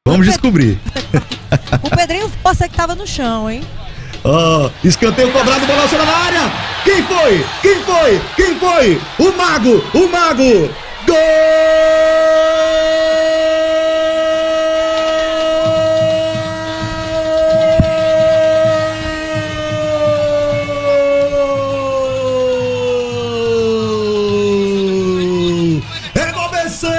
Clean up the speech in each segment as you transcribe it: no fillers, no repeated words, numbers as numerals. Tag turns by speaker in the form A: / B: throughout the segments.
A: Vamos descobrir.
B: O Pedrinho Força que tava no chão, hein?
A: Escanteio cobrado, balançou na área. Quem foi? Quem foi? Quem foi? O Mago! O Mago! Gol! É do ABC!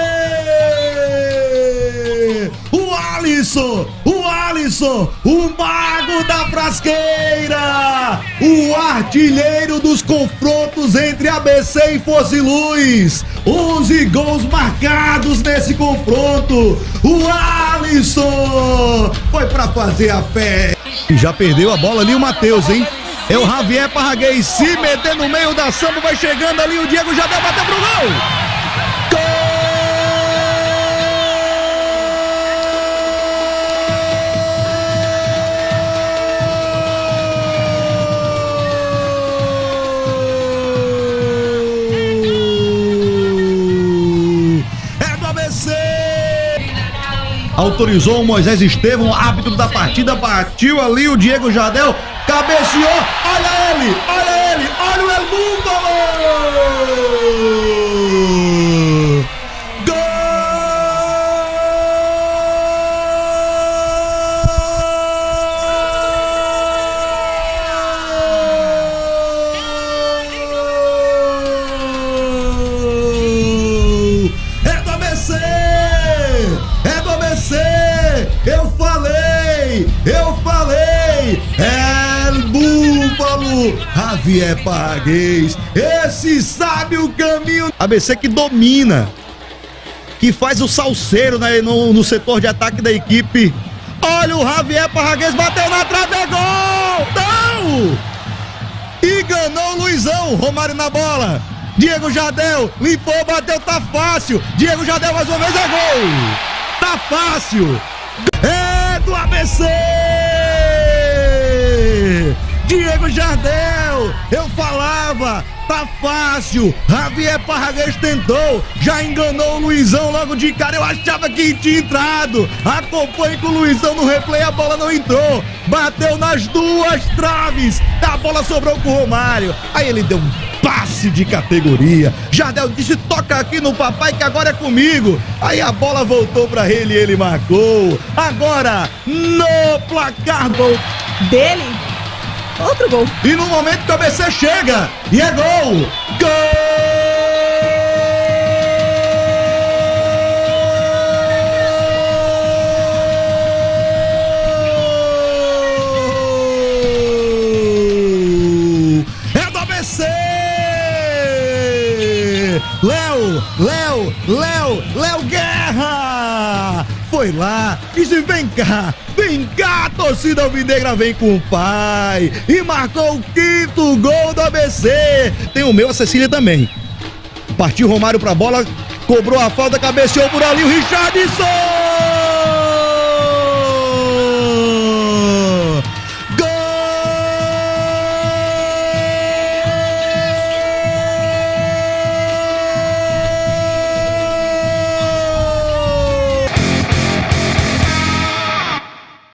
A: O Alisson! O Alisson! O Mago da Frasqueira! O artilheiro dos confrontos entre ABC e Força e Luz! 11 gols marcados nesse confronto! O Alisson! Foi pra fazer a fé! E já perdeu a bola ali o Matheus, hein? É o Javier Parraguês se meter no meio da samba, vai chegando ali, o Diego Jadel bateu pro gol! Autorizou o Moisés Estevão, árbitro da partida, batiu ali o Diego Jadel, cabeceou, olha ele, olha ele, olha o El Búfalo! Gol! É do ABC! É do ABC! Eu falei! É Búfalo! Javier Parraguês! Esse sabe o caminho! ABC que domina, que faz o salseiro, né, no setor de ataque da equipe. Olha o Javier Parraguês, bateu na trave, é gol! Não! Enganou o Luizão, Romário na bola. Diego Jadel limpou, bateu, tá fácil. Diego Jadel mais uma vez, é gol! Tá fácil! É do ABC! Diego Jardel, eu falava, tá fácil. Javier Parraguês tentou, já enganou o Luizão logo de cara. Eu achava que tinha entrado. Acompanhe com o Luizão no replay, a bola não entrou. Bateu nas duas traves, a bola sobrou com o Romário. Aí ele deu um passe de categoria. Jardel disse: toca aqui no papai que agora é comigo. Aí a bola voltou pra ele e ele marcou. Agora, no placar, gol
B: dele, outro gol.
A: E no momento que o ABC chega, e é gol! Gol! É do ABC! Léo Guerra! Foi lá, disse: vem cá, torcida alvinegra, vem com o pai! E marcou o 5º gol do ABC! Tem o meu, a Cecília também. Partiu Romário pra bola, cobrou a falta, cabeceou por ali o Richarlison!